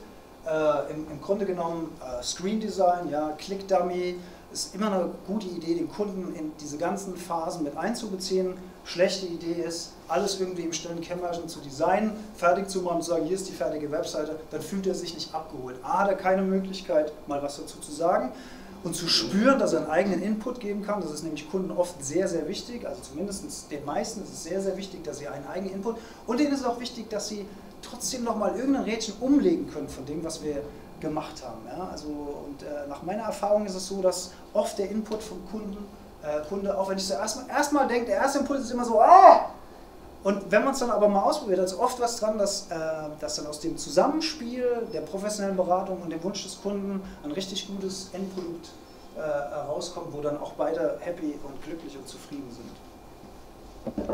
im Grunde genommen Screen Design, ja, Click Dummy, ist immer eine gute Idee, den Kunden in diese ganzen Phasen mit einzubeziehen. Schlechte Idee ist, alles irgendwie im stillen Kämmerchen zu designen, fertig zu machen und zu sagen, hier ist die fertige Webseite, dann fühlt er sich nicht abgeholt. A, hat er keine Möglichkeit, mal was dazu zu sagen und zu spüren, dass er einen eigenen Input geben kann. Das ist nämlich Kunden oft sehr, sehr wichtig, also zumindest den meisten ist es sehr, sehr wichtig, dass sie einen eigenen Input, und denen ist es auch wichtig, dass sie trotzdem nochmal irgendein Rädchen umlegen können von dem, was wir gemacht haben. Ja? Also, nach meiner Erfahrung ist es so, dass oft der Input vom Kunde, auch wenn ich so erstmal denke, der erste Impuls ist immer so, ah! Und wenn man es dann aber mal ausprobiert, da ist oft was dran, dass dann aus dem Zusammenspiel der professionellen Beratung und dem Wunsch des Kunden ein richtig gutes Endprodukt herauskommt, wo dann auch beide happy und glücklich und zufrieden sind.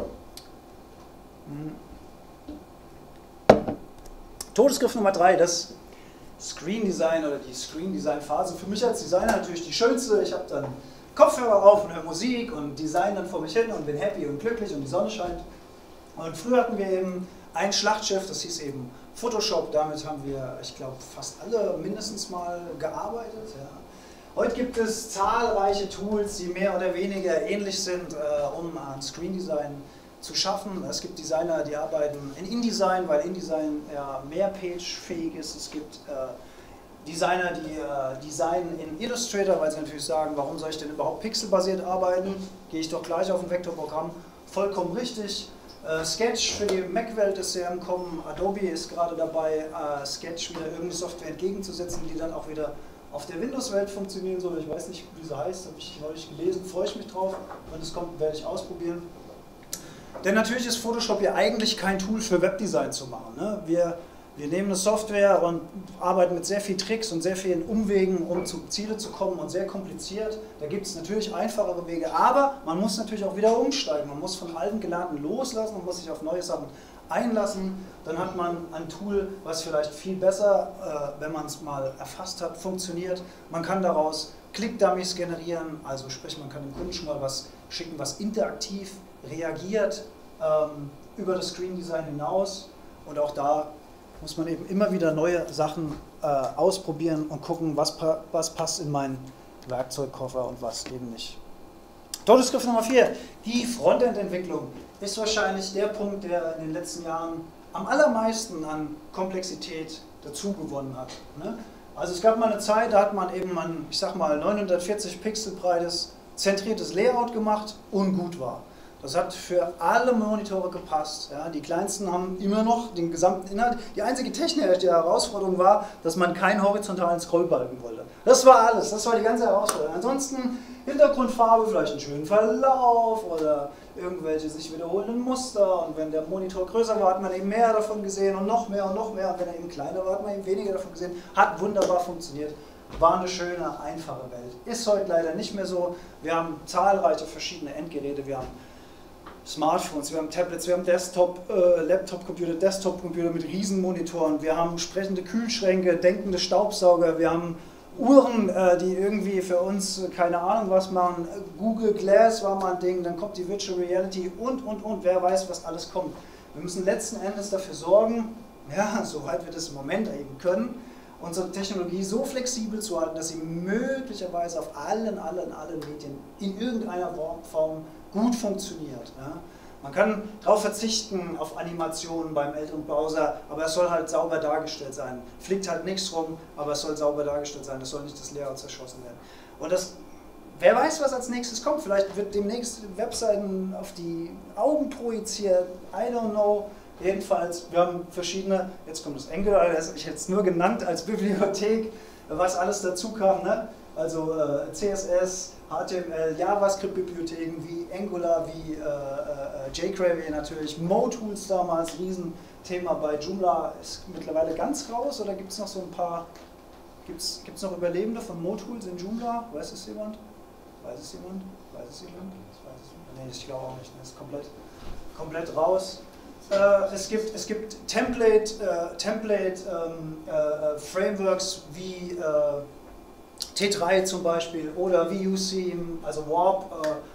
Todesgriff Nummer 3, das Screen Design oder die Screen Design Phase. Für mich als Designer natürlich die schönste. Ich habe dann Kopfhörer auf und höre Musik und design dann vor mich hin und bin happy und glücklich und die Sonne scheint. Und früher hatten wir eben ein Schlachtschiff, das hieß eben Photoshop. Damit haben wir, ich glaube, fast alle mindestens mal gearbeitet. Ja. Heute gibt es zahlreiche Tools, die mehr oder weniger ähnlich sind, um ein Screen Design zu schaffen. Es gibt Designer, die arbeiten in InDesign, weil InDesign ja mehrpage-fähig ist. Es gibt Designer, die designen in Illustrator, weil sie natürlich sagen, warum soll ich denn überhaupt pixelbasiert arbeiten? Gehe ich doch gleich auf ein Vektorprogramm. Vollkommen richtig. Sketch für die Mac-Welt ist sehr im Kommen. Adobe ist gerade dabei, Sketch wieder irgendeine Software entgegenzusetzen, die dann auch wieder auf der Windows-Welt funktionieren soll. Ich weiß nicht, wie sie heißt, habe ich neulich gelesen, freue ich mich drauf. Wenn es kommt, werde ich ausprobieren. Denn natürlich ist Photoshop ja eigentlich kein Tool für Webdesign zu machen. Ne? Wir nehmen eine Software und arbeiten mit sehr vielen Tricks und sehr vielen Umwegen, um zu Ziele zu kommen, und sehr kompliziert. Da gibt es natürlich einfachere Wege, aber man muss natürlich auch wieder umsteigen. Man muss von alten Gelernten loslassen, man muss sich auf neue Sachen einlassen. Dann hat man ein Tool, was vielleicht viel besser, wenn man es mal erfasst hat, funktioniert. Man kann daraus Click-Dummies generieren, also sprich, man kann dem Kunden schon mal was schicken, was interaktiv reagiert über das Screen Design hinaus, und auch da muss man eben immer wieder neue Sachen ausprobieren und gucken, was passt in meinen Werkzeugkoffer und was eben nicht. Todesgriff Nummer 4, die Frontend-Entwicklung ist wahrscheinlich der Punkt, der in den letzten Jahren am allermeisten an Komplexität dazu gewonnen hat. Ne? Also es gab mal eine Zeit, da hat man eben ein, ich sag mal, 940 Pixel breites, zentriertes Layout gemacht und gut war. Das hat für alle Monitore gepasst. Ja, die kleinsten haben immer noch den gesamten Inhalt. Die einzige technische Herausforderung war, dass man keinen horizontalen Scrollbalken wollte. Das war alles, das war die ganze Herausforderung. Ansonsten Hintergrundfarbe, vielleicht einen schönen Verlauf oder irgendwelche sich wiederholenden Muster. Und wenn der Monitor größer war, hat man eben mehr davon gesehen und noch mehr und noch mehr. Und wenn er eben kleiner war, hat man eben weniger davon gesehen. Hat wunderbar funktioniert. War eine schöne, einfache Welt. Ist heute leider nicht mehr so. Wir haben zahlreiche verschiedene Endgeräte. Wir haben Smartphones, wir haben Tablets, wir haben Laptop-Computer, Desktop-Computer mit Riesenmonitoren, wir haben sprechende Kühlschränke, denkende Staubsauger, wir haben Uhren, die irgendwie für uns keine Ahnung was machen, Google Glass war mal ein Ding, dann kommt die Virtual Reality und, wer weiß, was alles kommt. Wir müssen letzten Endes dafür sorgen, ja, soweit wir das im Moment eben können, unsere Technologie so flexibel zu halten, dass sie möglicherweise auf allen Medien in irgendeiner Form gut funktioniert. Ja. Man kann darauf verzichten, auf Animationen beim älteren Browser, aber es soll halt sauber dargestellt sein. Fliegt halt nichts rum, aber es soll sauber dargestellt sein, es soll nicht das Layout zerschossen werden. Und das, wer weiß, was als nächstes kommt, vielleicht wird demnächst Webseiten auf die Augen projiziert, I don't know. Jedenfalls, wir haben verschiedene, jetzt kommt das Angular, das habe ich jetzt nur genannt als Bibliothek, was alles dazu kam, ne? Also CSS, HTML, JavaScript-Bibliotheken wie Angular, wie jQuery natürlich, Mo-Tools damals, Riesenthema bei Joomla, ist mittlerweile ganz raus, oder gibt es noch so ein paar, gibt's noch Überlebende von Mo-Tools in Joomla? Weiß es jemand? Weiß es jemand? Nee, ich glaube auch nicht, das ist komplett raus. Es gibt Template-Frameworks wie T3 zum Beispiel oder VUCM, also Warp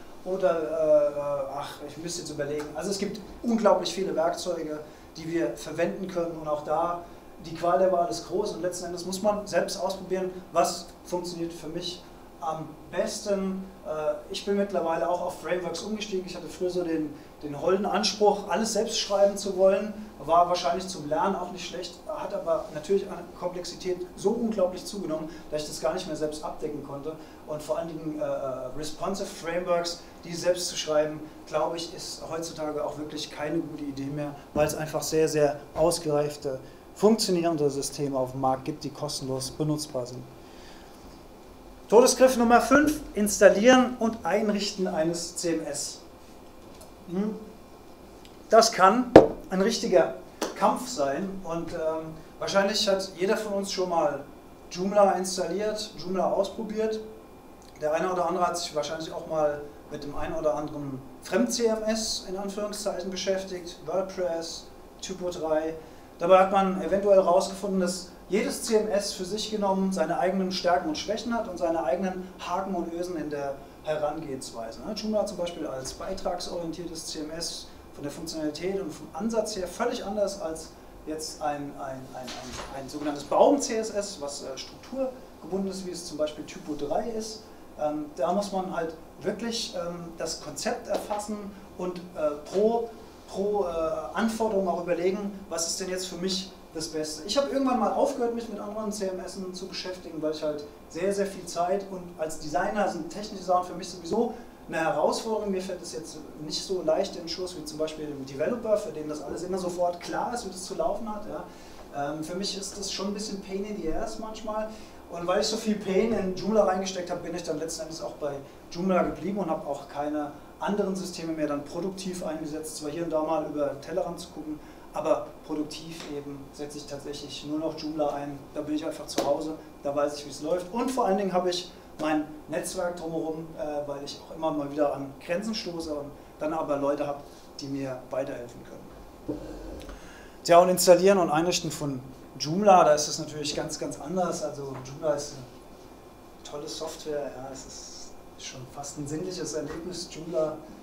ich müsste jetzt überlegen. Also es gibt unglaublich viele Werkzeuge, die wir verwenden können, und auch da, die Qual der Wahl ist groß, und letzten Endes muss man selbst ausprobieren, was funktioniert für mich am besten. Ich bin mittlerweile auch auf Frameworks umgestiegen. Ich hatte früher so den holden Anspruch, alles selbst schreiben zu wollen. War wahrscheinlich zum Lernen auch nicht schlecht, hat aber natürlich an Komplexität so unglaublich zugenommen, dass ich das gar nicht mehr selbst abdecken konnte. Und vor allen Dingen responsive Frameworks, die selbst zu schreiben, glaube ich, ist heutzutage auch wirklich keine gute Idee mehr, weil es einfach sehr, sehr ausgereifte, funktionierende Systeme auf dem Markt gibt, die kostenlos benutzbar sind. Todesgriff Nummer 5, Installieren und Einrichten eines CMS. Das kann ein richtiger Kampf sein, und wahrscheinlich hat jeder von uns schon mal Joomla installiert, Joomla ausprobiert. Der eine oder andere hat sich wahrscheinlich auch mal mit dem einen oder anderen Fremd-CMS in Anführungszeichen beschäftigt, WordPress, Typo3. Dabei hat man eventuell herausgefunden, dass jedes CMS für sich genommen seine eigenen Stärken und Schwächen hat und seine eigenen Haken und Ösen in der Herangehensweise. Joomla zum Beispiel als beitragsorientiertes CMS von der Funktionalität und vom Ansatz her völlig anders als jetzt ein sogenanntes Baum-CSS, was strukturgebunden ist, wie es zum Beispiel Typo3 ist. Da muss man halt wirklich das Konzept erfassen und pro Anforderung auch überlegen, was ist denn jetzt für mich das Beste. Ich habe irgendwann mal aufgehört, mich mit anderen CMS zu beschäftigen, weil ich halt sehr, sehr viel Zeit, und als Designer sind technische Sachen für mich sowieso eine Herausforderung. Mir fällt es jetzt nicht so leicht in den Schuss wie zum Beispiel dem Developer, für den das alles immer sofort klar ist, wie das zu laufen hat. Ja. Für mich ist das schon ein bisschen Pain in the Ass manchmal. Und weil ich so viel Pain in Joomla reingesteckt habe, bin ich dann letzten Endes auch bei Joomla geblieben und habe auch keine anderen Systeme mehr dann produktiv eingesetzt. Zwar hier und da mal über den Tellerrand zu gucken, aber produktiv eben setze ich tatsächlich nur noch Joomla ein. Da bin ich einfach zu Hause, da weiß ich, wie es läuft. Und vor allen Dingen habe ich mein Netzwerk drumherum, weil ich auch immer mal wieder an Grenzen stoße und dann aber Leute habe, die mir weiterhelfen können. Tja, und Installieren und Einrichten von Joomla, da ist es natürlich ganz, ganz anders. Also Joomla ist eine tolle Software, ja, es ist schon fast ein sinnliches Erlebnis, Joomla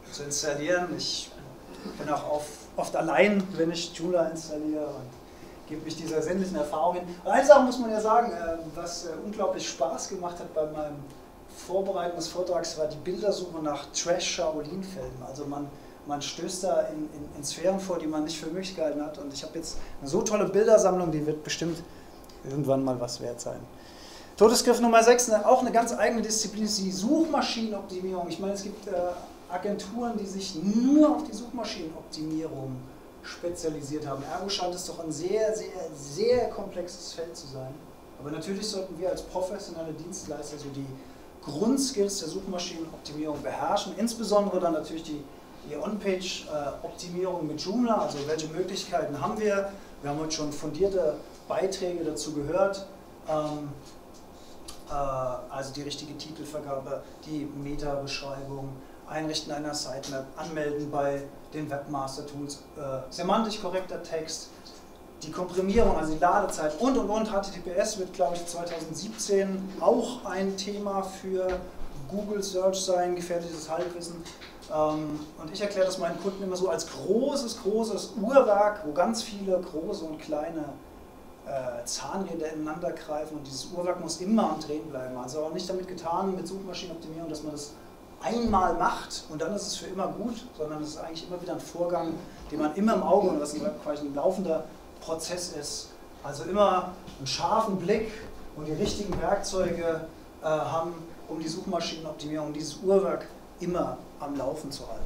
zu installieren. Ich bin auch oft allein, wenn ich Joomla installiere und gebe mich dieser sinnlichen Erfahrung hin. Und eine Sache muss man ja sagen, was unglaublich Spaß gemacht hat bei meinem Vorbereiten des Vortrags, war die Bildersuche nach Trash-Shaolin-Filmen. Also man stößt da in Sphären vor, die man nicht für möglich gehalten hat. Und ich habe jetzt eine so tolle Bildersammlung, die wird bestimmt irgendwann mal was wert sein. Todesgriff Nummer 6, auch eine ganz eigene Disziplin, ist die Suchmaschinenoptimierung. Ich meine, es gibt Agenturen, die sich nur auf die Suchmaschinenoptimierung spezialisiert haben. Ergo scheint es doch ein sehr, sehr, sehr komplexes Feld zu sein. Aber natürlich sollten wir als professionelle Dienstleister so die Grundskills der Suchmaschinenoptimierung beherrschen, insbesondere dann natürlich die On-Page-Optimierung mit Joomla, also welche Möglichkeiten haben wir. Wir haben heute schon fundierte Beiträge dazu gehört, also die richtige Titelvergabe, die Meta-Beschreibung, Einrichten einer Sitemap, Anmelden bei den Webmaster-Tools, semantisch korrekter Text, die Komprimierung, also die Ladezeit und. HTTPS wird, glaube ich, 2017 auch ein Thema für Google Search sein, gefährliches Halbwissen. Und ich erkläre das meinen Kunden immer so als großes Uhrwerk, wo ganz viele große und kleine Zahnräder ineinander greifen, und dieses Uhrwerk muss immer am Drehen bleiben. Also auch nicht damit getan mit Suchmaschinenoptimierung, dass man das einmal macht und dann ist es für immer gut, sondern es ist eigentlich immer wieder ein Vorgang, den man immer im Auge, und was quasi ein laufender Prozess ist. Also immer einen scharfen Blick und die richtigen Werkzeuge haben, um die Suchmaschinenoptimierung, dieses Uhrwerk immer am Laufen zu halten.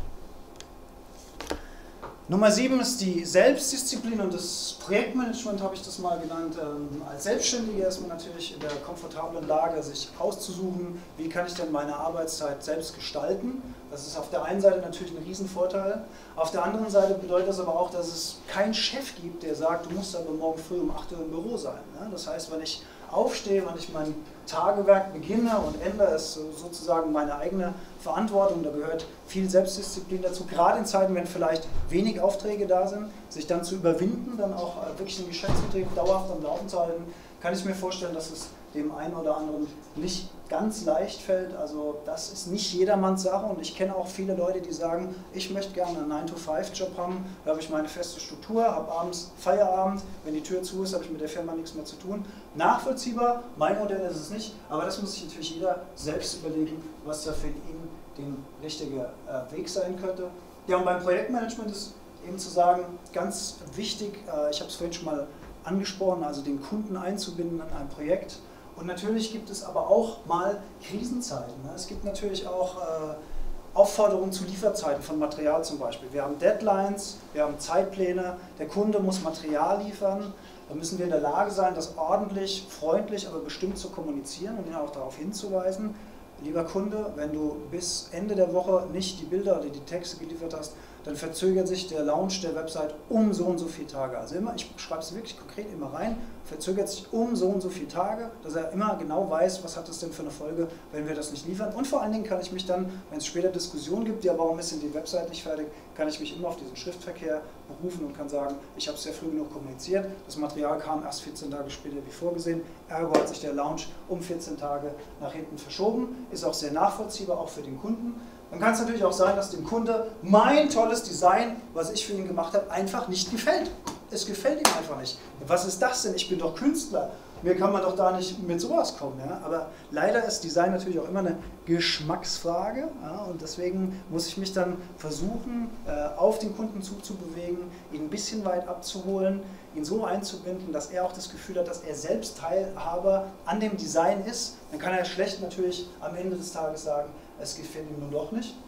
Nummer 7 ist die Selbstdisziplin und das Projektmanagement, habe ich das mal genannt. Als Selbstständiger ist man natürlich in der komfortablen Lage, sich auszusuchen, wie kann ich denn meine Arbeitszeit selbst gestalten. Das ist auf der einen Seite natürlich ein Riesenvorteil. Auf der anderen Seite bedeutet das aber auch, dass es keinen Chef gibt, der sagt, du musst aber morgen früh um 8 Uhr im Büro sein. Das heißt, wenn ich aufstehe, wenn ich mein Tagewerk beginne und ende, ist sozusagen meine eigene Verantwortung. Da gehört viel Selbstdisziplin dazu, gerade in Zeiten, wenn vielleicht wenig Aufträge da sind, sich dann zu überwinden, dann auch wirklich den Geschäftsbetrieb dauerhaft am Laufen zu halten, kann ich mir vorstellen, dass es dem einen oder anderen nicht ganz leicht fällt. Also das ist nicht jedermanns Sache, und ich kenne auch viele Leute, die sagen, ich möchte gerne einen 9-to-5-Job haben, da habe ich meine feste Struktur, habe abends Feierabend, wenn die Tür zu ist, habe ich mit der Firma nichts mehr zu tun. Nachvollziehbar, mein Modell ist es nicht, aber das muss sich natürlich jeder selbst überlegen, was da für ihn der richtige Weg sein könnte. Ja, und beim Projektmanagement ist eben zu sagen, ganz wichtig, ich habe es vorhin schon mal angesprochen, also den Kunden einzubinden in ein Projekt. Und natürlich gibt es aber auch mal Krisenzeiten. Es gibt natürlich auch Aufforderungen zu Lieferzeiten von Material zum Beispiel. Wir haben Deadlines, wir haben Zeitpläne, der Kunde muss Material liefern. Da müssen wir in der Lage sein, das ordentlich, freundlich, aber bestimmt zu kommunizieren und ihn auch darauf hinzuweisen. Lieber Kunde, wenn du bis Ende der Woche nicht die Bilder oder die Texte geliefert hast, dann verzögert sich der Launch der Website um so und so viele Tage. Also immer, ich schreibe es wirklich konkret immer rein, verzögert sich um so und so viele Tage, dass er immer genau weiß, was hat das denn für eine Folge, wenn wir das nicht liefern. Und vor allen Dingen kann ich mich dann, wenn es später Diskussionen gibt, ja, warum ist denn die Website nicht fertig, kann ich mich immer auf diesen Schriftverkehr berufen und kann sagen, ich habe es sehr früh genug kommuniziert, das Material kam erst 14 Tage später wie vorgesehen, ergo hat sich der Launch um 14 Tage nach hinten verschoben, ist auch sehr nachvollziehbar, auch für den Kunden. Dann kann es natürlich auch sein, dass dem Kunde mein tolles Design, was ich für ihn gemacht habe, einfach nicht gefällt. Es gefällt ihm einfach nicht. Was ist das denn? Ich bin doch Künstler. Mir kann man doch da nicht mit sowas kommen. Ja? Aber leider ist Design natürlich auch immer eine Geschmacksfrage. Ja? Und deswegen muss ich mich dann versuchen, auf den Kunden zuzubewegen, ihn ein bisschen weit abzuholen, ihn so einzubinden, dass er auch das Gefühl hat, dass er selbst Teilhaber an dem Design ist. Dann kann er schlecht natürlich am Ende des Tages sagen, es gefällt ihm nun doch nicht.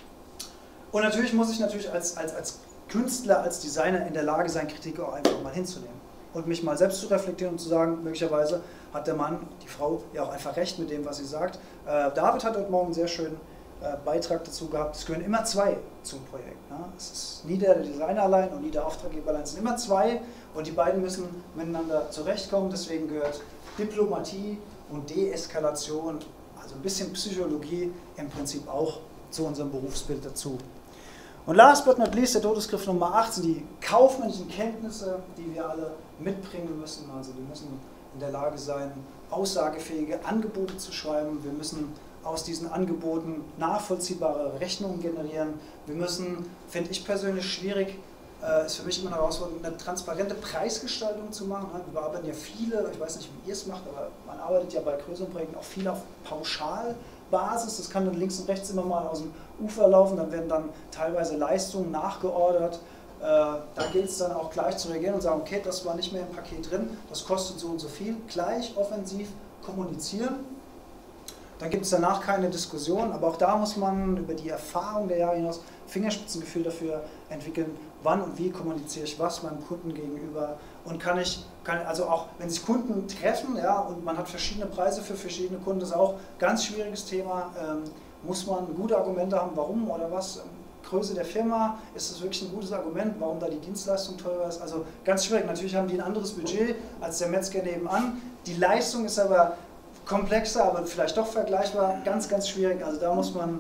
Und natürlich muss ich als Künstler, als Designer in der Lage sein, Kritik auch einfach mal hinzunehmen. Und mich mal selbst zu reflektieren und zu sagen, möglicherweise hat der Mann, die Frau ja auch einfach recht mit dem, was sie sagt. David hat heute Morgen einen sehr schönen Beitrag dazu gehabt. Es gehören immer zwei zum Projekt. Ne? Es ist nie der Designer allein und nie der Auftraggeber allein. Es sind immer zwei und die beiden müssen miteinander zurechtkommen. Deswegen gehört Diplomatie und Deeskalation, also ein bisschen Psychologie im Prinzip auch zu unserem Berufsbild dazu. Und last but not least, der Todesgriff Nummer 8 sind die kaufmännischen Kenntnisse, die wir alle mitbringen müssen. Also wir müssen in der Lage sein, aussagefähige Angebote zu schreiben. Wir müssen aus diesen Angeboten nachvollziehbare Rechnungen generieren. Wir müssen, finde ich persönlich schwierig, ist für mich immer eine Herausforderung, eine transparente Preisgestaltung zu machen. Wir bearbeiten ja viele, ich weiß nicht, wie ihr es macht, aber man arbeitet ja bei größeren Projekten auch viel auf Pauschalbasis. Das kann dann links und rechts immer mal aus dem Ufer laufen, dann werden dann teilweise Leistungen nachgeordert. Da gilt es dann auch gleich zu reagieren und sagen, okay, das war nicht mehr im Paket drin, das kostet so und so viel, gleich offensiv kommunizieren. Dann gibt es danach keine Diskussion, aber auch da muss man über die Erfahrung der Jahre hinaus Fingerspitzengefühl dafür entwickeln, wann und wie kommuniziere ich was meinem Kunden gegenüber und also auch wenn sich Kunden treffen, ja, und man hat verschiedene Preise für verschiedene Kunden, das ist auch ein ganz schwieriges Thema, muss man gute Argumente haben, warum oder was. Größe der Firma, ist das wirklich ein gutes Argument, warum da die Dienstleistung teurer ist? Also ganz schwierig, natürlich haben die ein anderes Budget als der Metzger nebenan, die Leistung ist aber komplexer, aber vielleicht doch vergleichbar, ganz, ganz schwierig, also da muss man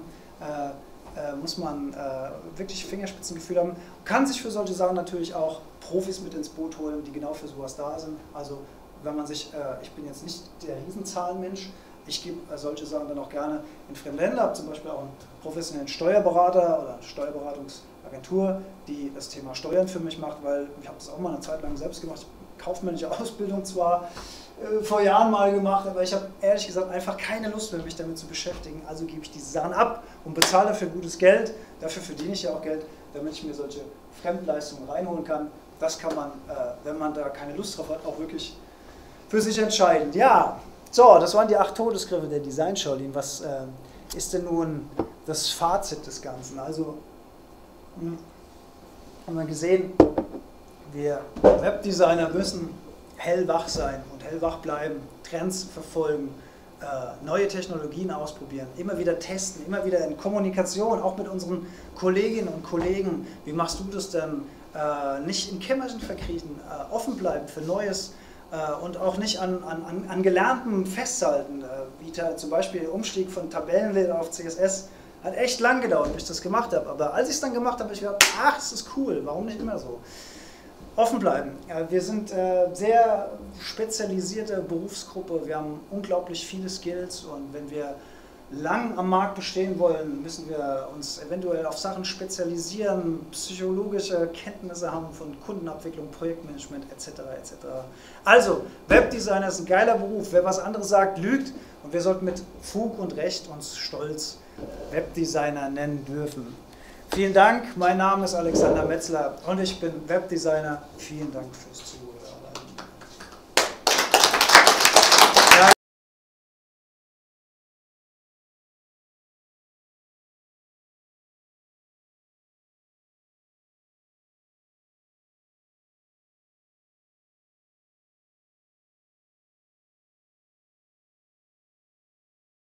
wirklich Fingerspitzengefühl haben, kann sich für solche Sachen natürlich auch Profis mit ins Boot holen, die genau für sowas da sind, also wenn man sich, ich bin jetzt nicht der Riesenzahlenmensch, ich gebe solche Sachen dann auch gerne in fremde Hände, habe zum Beispiel auch einen professionellen Steuerberater oder eine Steuerberatungsagentur, die das Thema Steuern für mich macht, weil ich habe das auch mal eine Zeit lang selbst gemacht, kaufmännische Ausbildung zwar vor Jahren mal gemacht, aber ich habe ehrlich gesagt einfach keine Lust mehr, mich damit zu beschäftigen, also gebe ich diese Sachen ab und bezahle dafür gutes Geld, dafür verdiene ich ja auch Geld, damit ich mir solche Fremdleistungen reinholen kann. Das kann man, wenn man da keine Lust drauf hat, auch wirklich für sich entscheiden. Ja. So, das waren die 8 Todesgriffe der Design Shaolin. Was ist denn nun das Fazit des Ganzen? Also, haben wir gesehen, wir Webdesigner müssen hellwach sein und hellwach bleiben, Trends verfolgen, neue Technologien ausprobieren, immer wieder testen, immer wieder in Kommunikation, auch mit unseren Kolleginnen und Kollegen. Wie machst du das denn? Nicht in Kämmerchen verkriechen, offen bleiben für Neues. Und auch nicht an Gelerntem festhalten, wie zum Beispiel der Umstieg von Tabellenlehre auf CSS, hat echt lang gedauert, bis ich das gemacht habe, aber als ich es dann gemacht habe, habe ich gedacht, ach, das ist cool, warum nicht immer so? Offen bleiben. Wir sind sehr spezialisierte Berufsgruppe, wir haben unglaublich viele Skills und wenn wir lang am Markt bestehen wollen, müssen wir uns eventuell auf Sachen spezialisieren, psychologische Kenntnisse haben von Kundenabwicklung, Projektmanagement etc. etc. Also, Webdesigner ist ein geiler Beruf. Wer was anderes sagt, lügt und wir sollten mit Fug und Recht uns stolz Webdesigner nennen dürfen. Vielen Dank, mein Name ist Alexander Metzler und ich bin Webdesigner. Vielen Dank fürs Zuhören.